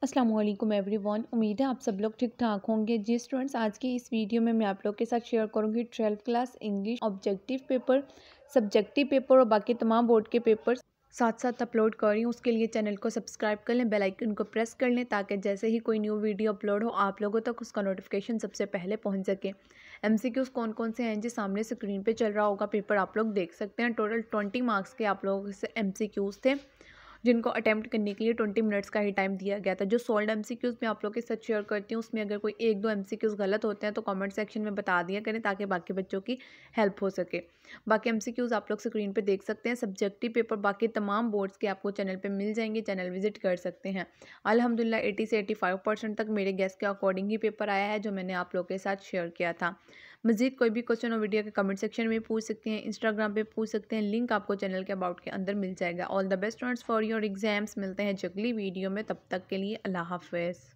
अस्सलाम वालेकुम एवरीवन। उम्मीद है आप सब लोग ठीक ठाक होंगे। जी स्टूडेंट्स, आज की इस वीडियो में मैं आप लोग के साथ शेयर करूंगी 12th class English objective paper, subjective paper और बाकी तमाम बोर्ड के पेपर्स साथ साथ अपलोड कर रही हूँ। उसके लिए चैनल को सब्सक्राइब कर लें, बेल आइकन को प्रेस कर लें ताकि जैसे ही कोई न्यू वीडियो अपलोड हो आप लोगों तक उसका नोटिफिकेशन सबसे पहले पहुँच सके। MCQs कौन कौन से हैं जी, सामने स्क्रीन पर चल रहा होगा पेपर, आप लोग देख सकते हैं। टोटल 20 मार्क्स के आप लोगों से MCQs थे जिनको अटैम्प्ट करने के लिए 20 मिनट्स का ही टाइम दिया गया था। जो सोल्ड MCQs मैं आप लोग के साथ शेयर करती हूँ उसमें अगर कोई एक दो MCQs गलत होते हैं तो कमेंट सेक्शन में बता दिया करें ताकि बाकी बच्चों की हेल्प हो सके। बाकी MCQs आप लोग स्क्रीन पे देख सकते हैं। सब्जेक्टिव पेपर बाकी तमाम बोर्ड्स के आपको चैनल पे मिल जाएंगे, चैनल विजिट कर सकते हैं। अल्हम्दुलिल्लाह 80 से 85% तक मेरे गेस के अकॉर्डिंग ही पेपर आया है जो मैंने आप लोग के साथ शेयर किया था। मज़ीद कोई भी क्वेश्चन हो वीडियो के कमेंट सेक्शन में पूछ सकते हैं, इंस्टाग्राम पे पूछ सकते हैं, लिंक आपको चैनल के अबाउट के अंदर मिल जाएगा। All the best students for your exams. मिलते हैं अगली वीडियो में, तब तक के लिए अल्लाह हाफ़िज़।